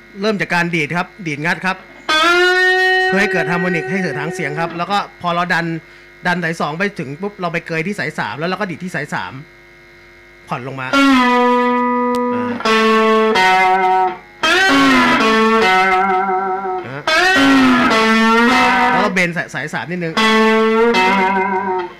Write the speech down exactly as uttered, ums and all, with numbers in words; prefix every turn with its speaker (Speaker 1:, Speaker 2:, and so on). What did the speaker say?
Speaker 1: เริ่มจากการดีดครับดีดงัดครับเพื่อให้เกิดฮาร์โมนิกให้เกิดทางเสียงครับแล้วก็พอเราดันดันสายสองไปถึงปุ๊บเราไปเกยที่สายสามแล้วเราก็ดีดที่สายสามผ่อนลงมาแล้วก็เบนสายสามนิดนึง